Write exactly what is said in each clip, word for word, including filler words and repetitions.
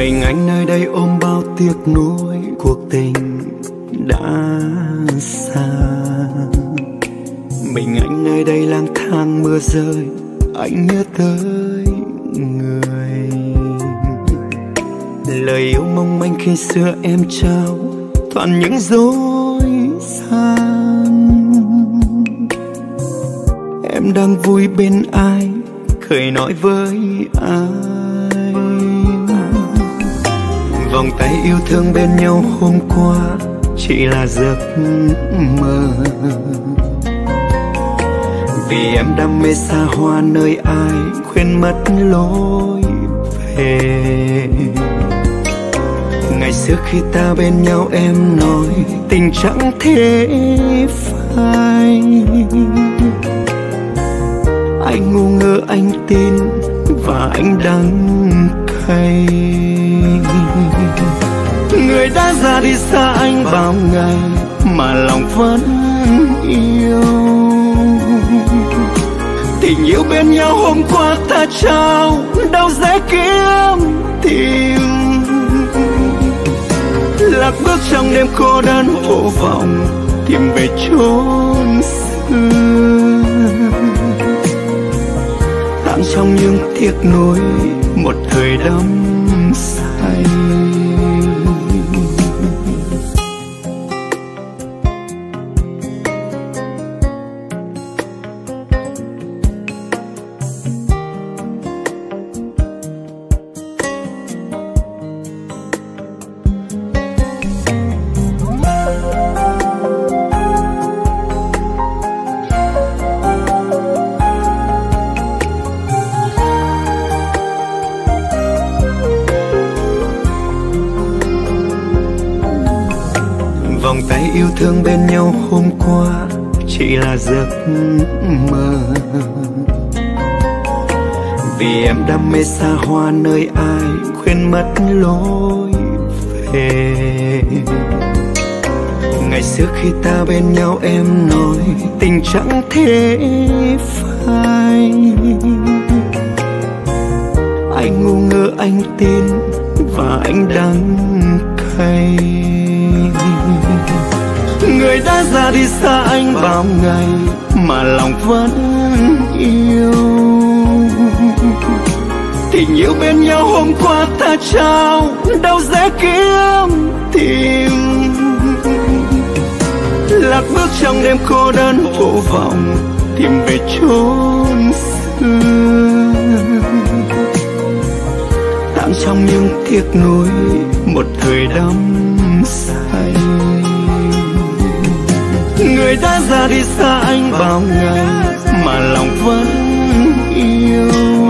Mình anh nơi đây ôm bao tiếc nuối, cuộc tình đã xa. Mình anh nơi đây lang thang mưa rơi, anh nhớ tới người. Lời yêu mong manh khi xưa em trao toàn những dối gian. Em đang vui bên ai, khởi nói với ai. Vòng tay yêu thương bên nhau hôm qua chỉ là giấc mơ. Vì em đam mê xa hoa nơi ai, quên mất lối về. Ngày xưa khi ta bên nhau em nói tình chẳng thể phai. Anh ngu ngơ anh tin và anh đắng cay. Người đã ra đi xa anh bao ngày mà lòng vẫn yêu. Tình yêu bên nhau hôm qua ta trao đâu dễ kiếm tìm. Lạc bước trong đêm cô đơn vô vọng tìm về chốn xưa. Tạm trong những tiếc nuối một thời đắm say. Vòng tay yêu thương bên nhau hôm qua chỉ là giấc mơ. Vì em đam mê xa hoa nơi ai, quên mất lối về. Ngày xưa khi ta bên nhau em nói tình chẳng thể phai. Anh ngu ngơ anh tin và anh đắng cay. Người đã ra đi xa anh bao ngày mà lòng vẫn yêu. Tình yêu bên nhau hôm qua ta trao đâu dễ kiếm tìm. Lạc bước trong đêm cô đơn vô vọng tìm về chốn xưa. Tạm trong những tiếc nuối một thời đắm say. Người đã ra đi xa anh bao ngày mà lòng vẫn yêu.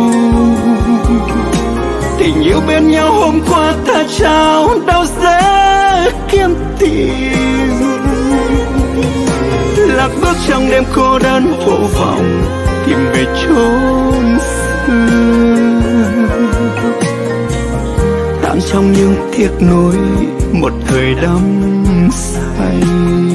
Tình yêu bên nhau hôm qua ta trao đâu dễ kiếm tìm. Lạc bước trong đêm cô đơn vô vọng tìm về chốn xưa. Tạm trong những tiếc nuối một thời đắm say.